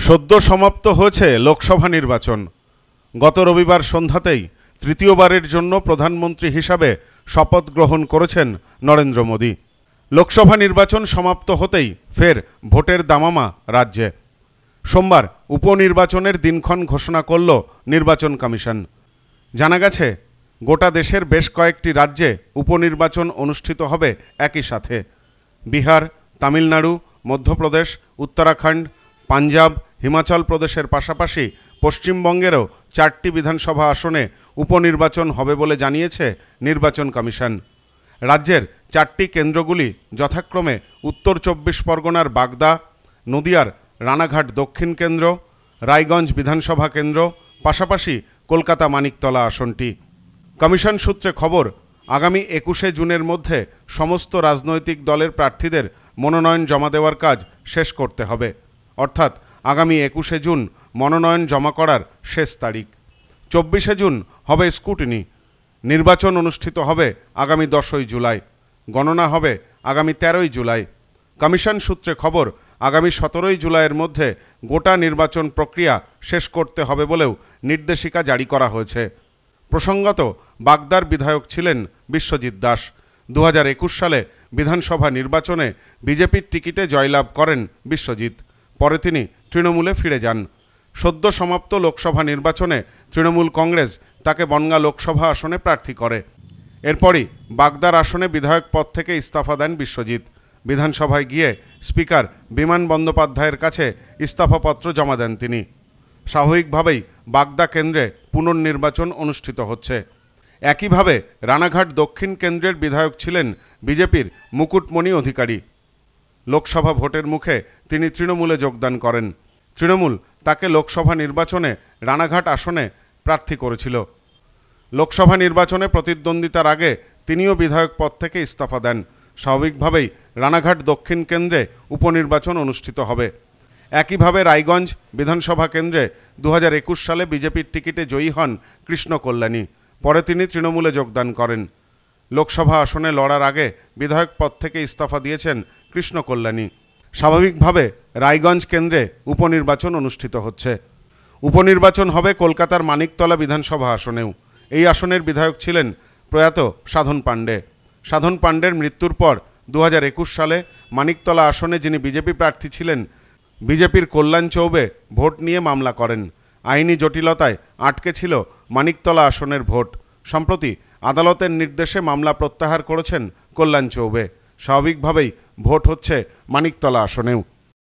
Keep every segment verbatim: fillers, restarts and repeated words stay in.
সদ্য সমাপ্ত হয়েছে লোকসভা নির্বাচন। গত রবিবার সন্ধ্যাতেই তৃতীয়বারের জন্য প্রধানমন্ত্রী হিসাবে শপথ গ্রহণ করেছেন নরেন্দ্র মোদী। লোকসভা নির্বাচন সমাপ্ত হতেই ফের ভোটের দামামা রাজ্যে। সোমবার উপনির্বাচনের দিনক্ষণ ঘোষণা করল নির্বাচন কমিশন। জানা গেছে, গোটা দেশের বেশ কয়েকটি রাজ্যে উপনির্বাচন অনুষ্ঠিত হবে একই সাথে। বিহার, তামিলনাড়ু, মধ্যপ্রদেশ, উত্তরাখণ্ড, পাঞ্জাব, হিমাচল প্রদেশের পাশাপাশি পশ্চিমবঙ্গেরও চারটি বিধানসভা আসনে উপনির্বাচন হবে বলে জানিয়েছে নির্বাচন কমিশন। রাজ্যের চারটি কেন্দ্রগুলি যথাক্রমে উত্তর চব্বিশ পরগনার বাগদা, নদিয়ার রানাঘাট দক্ষিণ কেন্দ্র, রায়গঞ্জ বিধানসভা কেন্দ্র, পাশাপাশি কলকাতা মানিকতলা আসনটি। কমিশন সূত্রে খবর, আগামী একুশে জুনের মধ্যে সমস্ত রাজনৈতিক দলের প্রার্থীদের মনোনয়ন জমা দেওয়ার কাজ শেষ করতে হবে। অর্থাৎ আগামী একুশে জুন মনোনয়ন জমা করার শেষ তারিখ। চব্বিশে জুন হবে স্ক্রুটিনি। নির্বাচন অনুষ্ঠিত হবে আগামী দশই জুলাই। গণনা হবে আগামী তেরোই জুলাই। কমিশন সূত্রে খবর, আগামী সতেরোই জুলাইয়ের মধ্যে গোটা নির্বাচন প্রক্রিয়া শেষ করতে হবে বলেও নির্দেশিকা জারি করা হয়েছে। প্রসঙ্গত, বাগদার বিধায়ক ছিলেন বিশ্বজিৎ দাস। দু হাজার একুশ সালে বিধানসভা নির্বাচনে বিজেপির টিকিটে জয়লাভ করেন বিশ্বজিৎ। পরে তিনি তৃণমূলে ফিরে যান। সদ্য সমাপ্ত লোকসভা নির্বাচনে তৃণমূল কংগ্রেস তাকে বনগাঁ লোকসভা আসনে প্রার্থী করে। এরপরই বাগদার আসনে বিধায়ক পদ থেকে ইস্তফা দেন বিশ্বজিৎ। বিধানসভায় গিয়ে স্পিকার বিমান বন্দ্যোপাধ্যায়ের কাছে ইস্তফাপত্র জমা দেন তিনি। স্বাভাবিকভাবেই বাগদা কেন্দ্রে পুনর্নির্বাচন অনুষ্ঠিত হচ্ছে। একইভাবে রানাঘাট দক্ষিণ কেন্দ্রের বিধায়ক ছিলেন বিজেপির মুকুটমণি অধিকারী। লোকসভা ভোটের মুখে তিনি তৃণমূলে যোগদান করেন। তৃণমূল তাকে লোকসভা নির্বাচনে রানাঘাট আসনে প্রার্থী করেছিল। লোকসভা নির্বাচনে প্রতিদ্বন্দ্বিতার আগে তিনিও বিধায়ক পদ থেকে ইস্তফা দেন। স্বাভাবিকভাবেই রানাঘাট দক্ষিণ কেন্দ্রে উপনির্বাচন অনুষ্ঠিত হবে। একইভাবে রায়গঞ্জ বিধানসভা কেন্দ্রে দু হাজার একুশ সালে বিজেপির টিকিটে জয়ী হন কৃষ্ণ কল্যাণী। পরে তিনি তৃণমূলে যোগদান করেন। লোকসভা আসনে লড়ার আগে বিধায়ক পদ থেকে ইস্তফা দিয়েছেন কৃষ্ণ কল্যাণী। স্বাভাবিকভাবে রায়গঞ্জ কেন্দ্রে উপনির্বাচন অনুষ্ঠিত হচ্ছে। উপনির্বাচন হবে কলকাতার মানিকতলা বিধানসভা আসনেও। এই আসনের বিধায়ক ছিলেন প্রয়াত সাধন পাণ্ডে। সাধন পাণ্ডের মৃত্যুর পর দু হাজার একুশ সালে মানিকতলা আসনে যিনি বিজেপি প্রার্থী ছিলেন, বিজেপির কল্যাণ চৌবে ভোট নিয়ে মামলা করেন। আইনি জটিলতায় আটকে ছিল মানিকতলা আসনের ভোট। সম্প্রতি আদালতের নির্দেশে মামলা প্রত্যাহার করেছেন কল্যাণ চৌবে। স্বাভাবিকভাবেই ভোট হচ্ছে মানিকতলা আসনেও।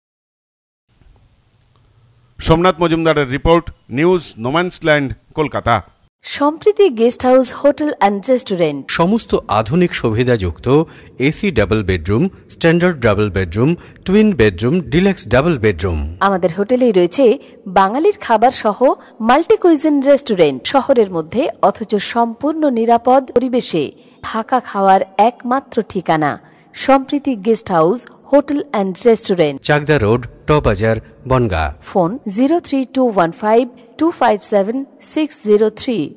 সোমনাথ মজুমদারের report, news no man's land, Kolkata. Sampriti guest house, hotel and restaurant. সমস্ত আধুনিক সুবিধাযুক্ত AC double bedroom, standard double bedroom, twin bedroom, deluxe double bedroom. আমাদের হোটেলেই রয়েছে বাঙালির খাবার সহ মাল্টি কুইজিন রেস্টুরেন্ট। শহরের মধ্যে অথচ সম্পূর্ণ নিরাপদ পরিবেশে থাকা খাওয়ার একমাত্র ঠিকানা Sampriti guest house, hotel and restaurant, Chakdah road, টবাজার, Bangaon. Phone zero three two one five two five seven six zero three.